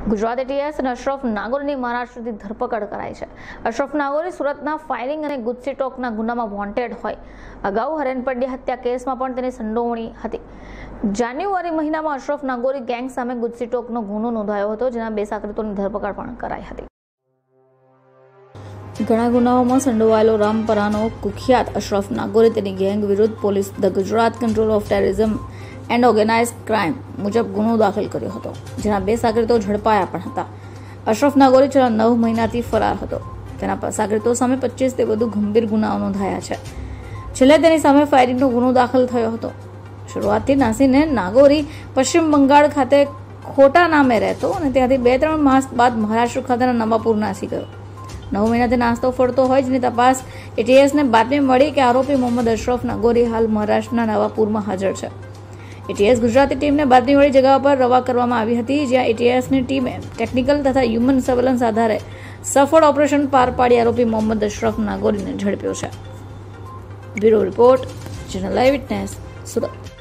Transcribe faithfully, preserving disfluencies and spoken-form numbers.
Gujarat ATS અને અશરફ નાગોરીની મહારાષ્ટ્રથી ધરપકડ કરાઈ છે। અશરફ નાગોરી સુરતના ફાયરિંગ અને ગુસ્સી ટોકના ગુનામાં વોન્ટેડ હોય। અગાઉ હરેનપડ્ડી હત્યા કેસમાં પણ તેની સંડોવણી હતી। જાન્યુઆરી મહિનામાં અશરફ નાગોરી ગેંગ સામે ગુસ્સી ટોકનો ગુનો નોંધાયો હતો, જેના બે સાગરીતોની ધરપકડ પણ કરાઈ હતી। ઘણા ગુનાઓમાં સંડોવાયેલો રામપરાનો કુખ્યાત અશરફ નાગોરી તેની ગેંગ વિરુદ્ધ police the Gujarat control of terrorism and organise crime મુજબ ગુનો દાખલ કર્યો હતો, જેના બે સાગરીતો ઝડપાયા પણ હતા। અશરફ નાગોરી છેલ્લા નવ મહિનાથી ફરાર હતો। તેના સાગરીતો સામે પચીસથી વધુ ગંભીર ગુનાઓ નોંધાયા છે। છેલ્લે તેની સામે ફાયરિંગનો ગુનો દાખલ થયો હતો। શરૂઆતથી નાસીને નાગોરી પશ્ચિમ બંગાળ ખાતે ખોટા નામે રહેતો અને ત્યાંથી બે ત્રણ માસ બાદ મહારાષ્ટ્ર ખાતેના નવાપુર નાસી ગયો। નવ મહિનાથી નાસ્તો ફરતો હોય, જેની તપાસ એટીએસને બાતમી મળી કે આરોપી મોહમ્મદ અશરફ નાગોરી હાલ મહારાષ્ટ્રના નવાપુરમાં હાજર છે। એટીએસ ગુજરાતી ટીમને બાતમી મળી જગ્યા પર રવા કરવામાં આવી હતી, જ્યાં એટીએસની ટીમે ટેકનિકલ તથા હ્યુમન સર્વેલન્સ આધારે સફળ ઓપરેશન પાર પાડી આરોપી મોહમ્મદ અશરફ નાગોરીને ઝડપ્યો છે। Bureau report, channel live witness, Surat.